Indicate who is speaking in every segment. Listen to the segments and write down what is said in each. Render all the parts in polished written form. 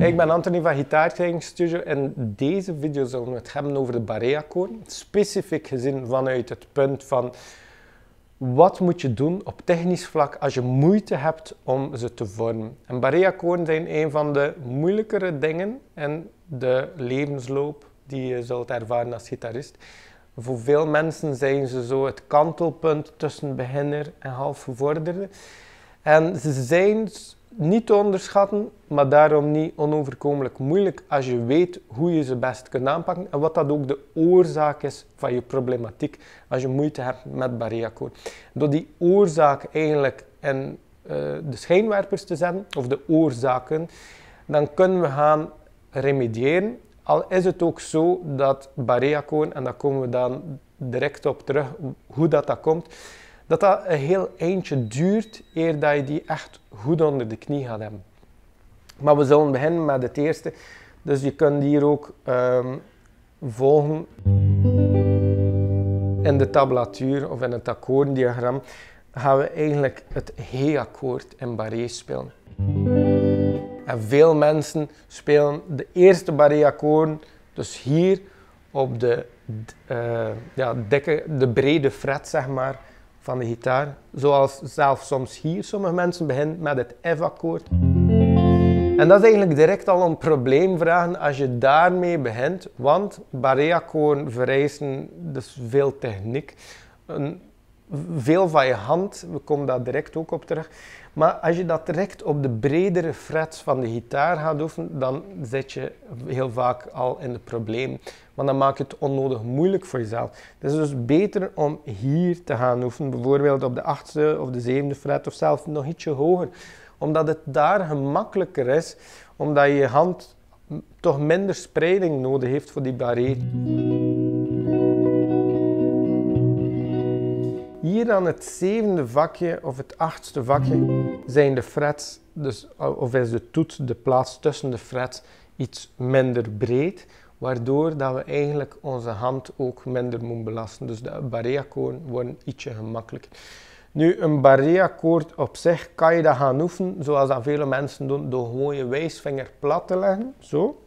Speaker 1: Ik ben Anthony van Gitaar Studio. In deze video zullen we het hebben over de barré-akkoorden. Specifiek gezien vanuit het punt van wat moet je doen op technisch vlak als je moeite hebt om ze te vormen. En barré-akkoorden zijn een van de moeilijkere dingen in de levensloop die je zult ervaren als gitarist. Voor veel mensen zijn ze zo het kantelpunt tussen beginner en halfgevorderde. En ze zijn niet te onderschatten, maar daarom niet onoverkomelijk moeilijk als je weet hoe je ze best kunt aanpakken en wat dat ook de oorzaak is van je problematiek als je moeite hebt met barré-akkoorden. Door die oorzaak eigenlijk in de schijnwerpers te zetten, of de oorzaken, dan kunnen we gaan remediëren. Al is het ook zo dat barré-akkoorden, en daar komen we dan direct op terug hoe dat komt, dat een heel eindje duurt eer dat je die echt goed onder de knie gaat hebben. Maar we zullen beginnen met het eerste. Dus je kunt hier ook volgen in de tablatuur of in het akkoordendiagram gaan we eigenlijk het G-akkoord in barré spelen. En veel mensen spelen de eerste barré-akkoorden dus hier op de brede fret, zeg maar, van de gitaar. Zoals zelfs soms hier. Sommige mensen beginnen met het F-akkoord. En dat is eigenlijk direct al een probleem vragen als je daarmee begint. Want barré-akkoorden vereisen dus veel techniek. Veel van je hand, we komen daar direct ook op terug. Maar als je dat direct op de bredere frets van de gitaar gaat oefenen, dan zit je heel vaak al in de problemen. Want dan maak je het onnodig moeilijk voor jezelf. Het is dus beter om hier te gaan oefenen, bijvoorbeeld op de 8e of de 7e fret of zelfs nog ietsje hoger. Omdat het daar gemakkelijker is, omdat je hand toch minder spreiding nodig heeft voor die barré. Hier aan het 7e vakje of het 8e vakje zijn de frets, dus, of is de toets, de plaats tussen de frets, iets minder breed, waardoor dat we eigenlijk onze hand ook minder moeten belasten. Dus de barré-akkoorden worden ietsje gemakkelijker. Nu, een barré-akkoord op zich kan je dat gaan oefenen, zoals dat vele mensen doen, door gewoon je wijsvinger plat te leggen, zo.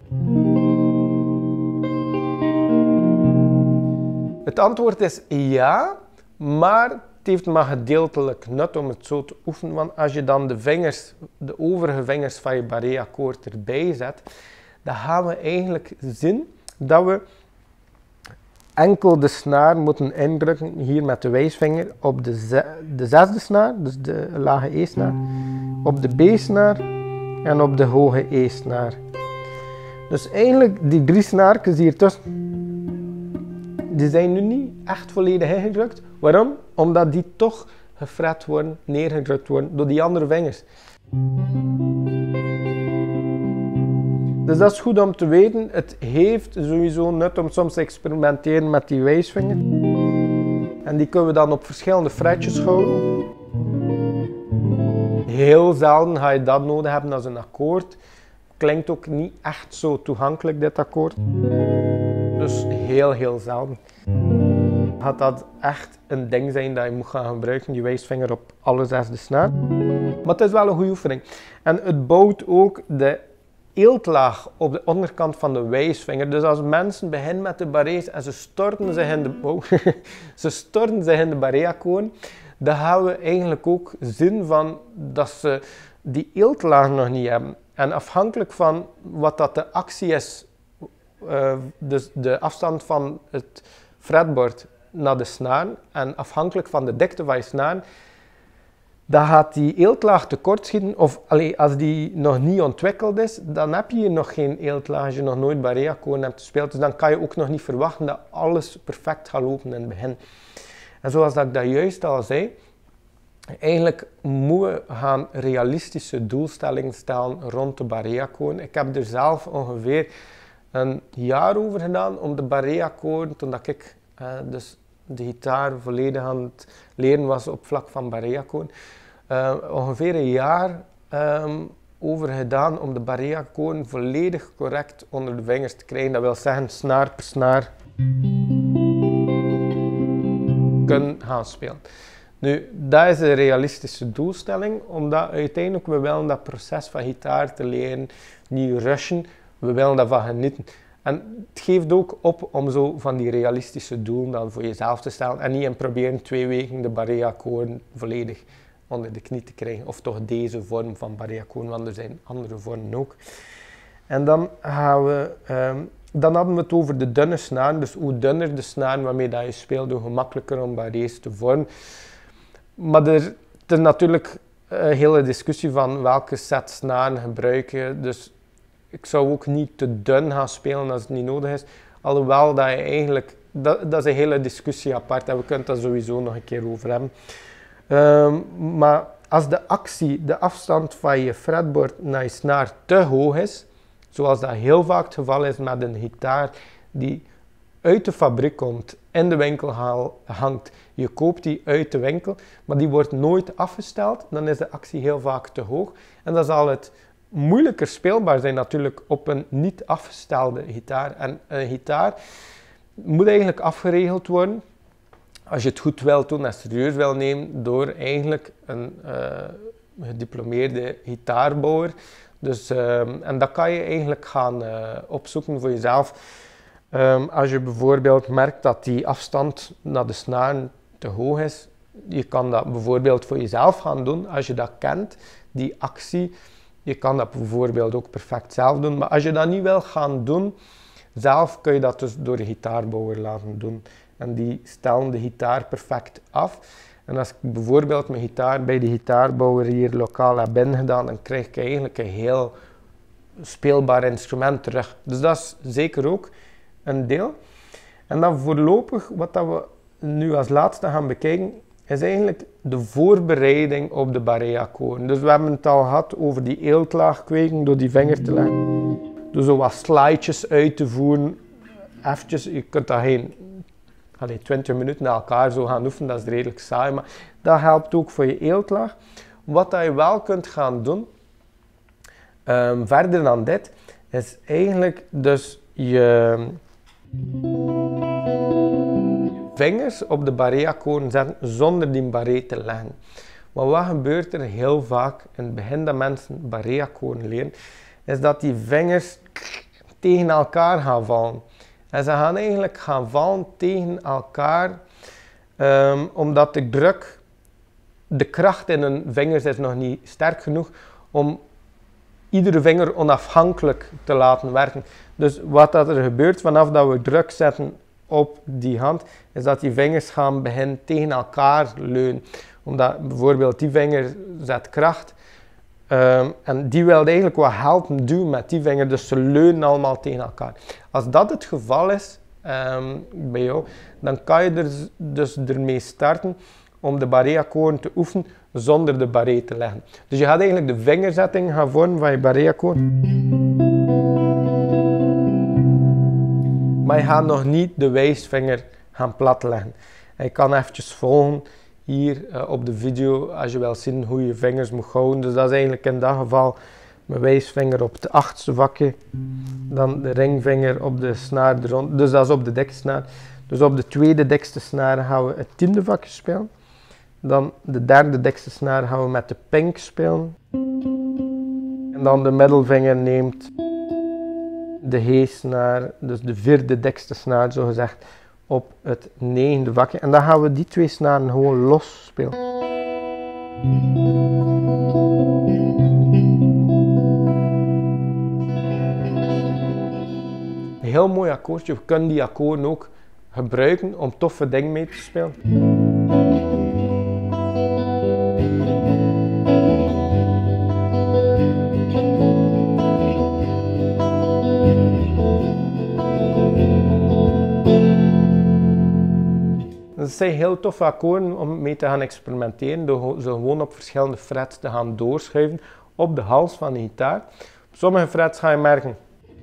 Speaker 1: Het antwoord is ja. Maar het heeft maar gedeeltelijk nut om het zo te oefenen, want als je dan de overige vingers van je barré-akkoord erbij zet, dan gaan we eigenlijk zien dat we enkel de snaar moeten indrukken hier met de wijsvinger op de 6e snaar, dus de lage E-snaar, op de B-snaar en op de hoge E-snaar. Dus eigenlijk die 3 snaartjes hier tussen, die zijn nu niet echt volledig ingedrukt. Waarom? Omdat die toch gefret worden, neergedrukt worden door die andere vingers. Dus dat is goed om te weten. Het heeft sowieso nut om soms te experimenteren met die wijsvinger. En die kunnen we dan op verschillende fretjes houden. Heel zelden ga je dat nodig hebben als een akkoord. Klinkt ook niet echt zo toegankelijk, dit akkoord. Dus heel zelden gaat dat echt een ding zijn dat je moet gaan gebruiken, die wijsvinger op alle 6e snaar. Maar het is wel een goede oefening. En het bouwt ook de eeltlaag op de onderkant van de wijsvinger. Dus als mensen beginnen met de barré's en ze storten zich in de barré-akkoorden, dan gaan we eigenlijk ook zien van dat ze die eeltlaag nog niet hebben. En afhankelijk van wat dat de actie is, dus de afstand van het fretbord naar de snaar en afhankelijk van de dikte van je snaar, dan gaat die eeltlaag tekortschieten, of als die nog niet ontwikkeld is, dan heb je hier nog geen eeltlaag als je nog nooit barré-akkoorden hebt gespeeld. Dus dan kan je ook nog niet verwachten dat alles perfect gaat lopen in het begin. En zoals dat ik dat juist al zei, eigenlijk moeten we gaan realistische doelstellingen stellen rond de barré-akkoorden. Ik heb er zelf ongeveer een jaar over gedaan om de barré-akkoorden, toen dat ik dus de gitaar volledig aan het leren was op vlak van barré-akkoorden. Ongeveer een jaar over gedaan om de barré-akkoorden volledig correct onder de vingers te krijgen. Dat wil zeggen snaar per snaar kunnen gaan spelen. Nu, dat is een realistische doelstelling, omdat uiteindelijk we willen dat proces van gitaar te leren niet rushen, we willen daarvan genieten. En het geeft ook op om zo van die realistische doelen dan voor jezelf te stellen en niet in proberen 2 weken de barré-akkoorden volledig onder de knie te krijgen. Of toch deze vorm van barré-akkoorden, want er zijn andere vormen ook. En dan dan hadden we het over de dunne snaren. Dus hoe dunner de snaren waarmee dat je speelt, hoe gemakkelijker om barré's te vormen. Maar er is natuurlijk een hele discussie van welke set snaren gebruiken. Dus ik zou ook niet te dun gaan spelen als het niet nodig is. Alhoewel dat je eigenlijk, dat is een hele discussie apart en we kunnen het daar sowieso nog een keer over hebben. Maar als de afstand van je fretboard naar je snaar te hoog is, zoals dat heel vaak het geval is met een gitaar die uit de fabriek komt, in de winkel hangt, je koopt die uit de winkel, maar die wordt nooit afgesteld, dan is de actie heel vaak te hoog. En dan zal het moeilijker speelbaar zijn natuurlijk op een niet afgestelde gitaar. En een gitaar moet eigenlijk afgeregeld worden, als je het goed wilt doen en serieus wil nemen, door eigenlijk een gediplomeerde gitaarbouwer. Dus, en dat kan je eigenlijk gaan opzoeken voor jezelf. Als je bijvoorbeeld merkt dat die afstand naar de snaren te hoog is, je kan dat bijvoorbeeld voor jezelf gaan doen als je dat kent, die actie. Je kan dat bijvoorbeeld ook perfect zelf doen, maar als je dat niet wil gaan doen, zelf kun je dat dus door de gitaarbouwer laten doen. En die stellen de gitaar perfect af. En als ik bijvoorbeeld mijn gitaar bij de gitaarbouwer hier lokaal heb ingedaan, dan krijg ik eigenlijk een heel speelbaar instrument terug. Dus dat is zeker ook een deel. En dan voorlopig, wat dat we nu als laatste gaan bekijken, is eigenlijk de voorbereiding op de barré-akkoorden. Dus we hebben het al gehad over die eeltlaag kweken door die vinger te leggen. Dus zo wat slidejes uit te voeren. Eventjes, je kunt dat geen 20 minuten na elkaar zo gaan oefenen, dat is redelijk saai, maar dat helpt ook voor je eeltlaag. Wat dat je wel kunt gaan doen, verder dan dit, is eigenlijk dus je vingers op de barré-akkoorden zetten zonder die barré te leggen. Maar wat gebeurt er heel vaak in het begin dat mensen barré-akkoorden leren, is dat die vingers tegen elkaar gaan vallen. En ze gaan eigenlijk gaan vallen tegen elkaar, omdat de kracht in hun vingers is nog niet sterk genoeg om iedere vinger onafhankelijk te laten werken. Dus wat dat er gebeurt vanaf dat we druk zetten op die hand, is dat die vingers gaan beginnen tegen elkaar leunen. Omdat bijvoorbeeld die vinger zet kracht en die wil eigenlijk wat helpen doen met die vinger, dus ze leunen allemaal tegen elkaar. Als dat het geval is bij jou, dan kan je er dus ermee starten om de barré-akkoorden te oefenen zonder de barré te leggen. Dus je gaat eigenlijk de vingerzetting gaan vormen van je barré-akkoord. Maar je gaat nog niet de wijsvinger gaan platleggen. En je kan eventjes volgen hier op de video als je wil zien hoe je vingers moet houden. Dus dat is eigenlijk in dat geval mijn wijsvinger op het 8e vakje. Dan de ringvinger op de snaar eronder. Dus dat is op de dikste snaar. Dus op de tweede dikste snaar gaan we het 10e vakje spelen. Dan de derde dikste snaar gaan we met de pink spelen. En dan de middelvinger neemt de G-snaar, dus de 4e dikste snaar zo gezegd, op het 9e vakje. En dan gaan we die 2 snaren gewoon los spelen. Een heel mooi akkoordje. We kunnen die akkoorden ook gebruiken om toffe dingen mee te spelen. Het zijn heel toffe akkoorden om mee te gaan experimenteren, door ze gewoon op verschillende frets te gaan doorschuiven op de hals van de gitaar. Op sommige frets ga je merken,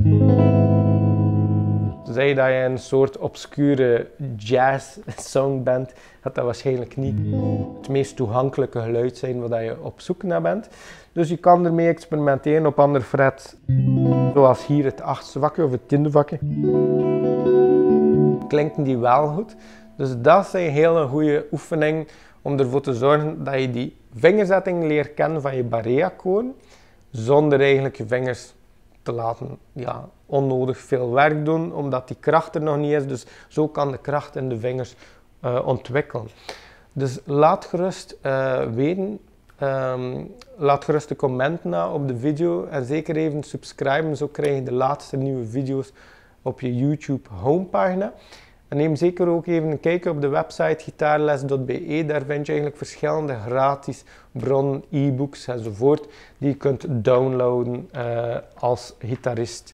Speaker 1: zei dat je een soort obscure jazz-song bent, gaat dat waarschijnlijk niet het meest toegankelijke geluid zijn waar je op zoek naar bent. Dus je kan ermee experimenteren op andere frets, zoals hier het 8e vakje of het 10e vakje. Klinken die wel goed. Dus dat is een hele goede oefening om ervoor te zorgen dat je die vingerzetting leert kennen van je Barré-akkoorden, zonder eigenlijk je vingers te laten onnodig veel werk doen, omdat die kracht er nog niet is. Dus zo kan de kracht in de vingers ontwikkelen. Dus laat gerust weten, laat gerust een comment na op de video en zeker even subscriben, zo krijg je de laatste nieuwe video's op je YouTube homepagina. En neem zeker ook even een kijkje op de website gitaarles.be. Daar vind je eigenlijk verschillende gratis bronnen, e-books enzovoort die je kunt downloaden als gitarist